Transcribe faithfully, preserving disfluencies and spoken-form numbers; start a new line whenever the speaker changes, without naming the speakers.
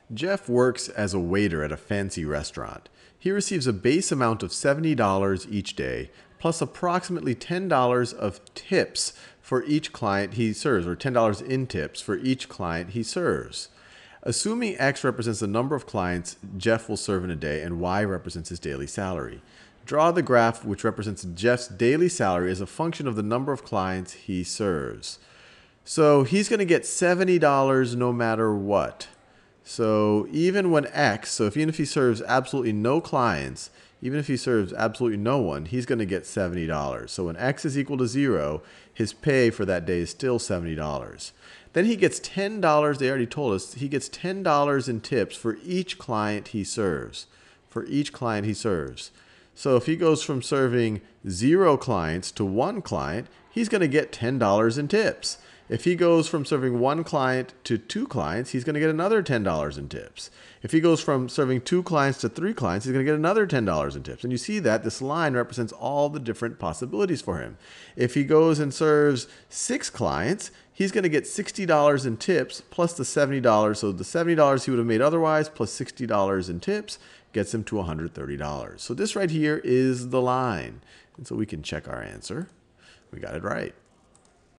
Jeff works as a waiter at a fancy restaurant. He receives a base amount of seventy dollars each day, plus approximately ten dollars of tips for each client he serves, or ten dollars in tips for each client he serves. Assuming X represents the number of clients Jeff will serve in a day and Y represents his daily salary. Draw the graph which represents Jeff's daily salary as a function of the number of clients he serves. So he's going to get seventy dollars no matter what. So even when X, so if, even if he serves absolutely no clients, even if he serves absolutely no one, he's going to get seventy dollars. So when X is equal to zero, his pay for that day is still seventy dollars. Then he gets ten dollars, they already told us, he gets ten dollars in tips for each client he serves. For each client he serves. So if he goes from serving zero clients to one client, he's going to get ten dollars in tips. If he goes from serving one client to two clients, he's going to get another ten dollars in tips. If he goes from serving two clients to three clients, he's going to get another ten dollars in tips. And you see that this line represents all the different possibilities for him. If he goes and serves six clients, he's going to get sixty dollars in tips plus the seventy dollars. So the seventy dollars he would have made otherwise plus sixty dollars in tips gets him to one hundred thirty dollars. So this right here is the line. And so we can check our answer. We got it right.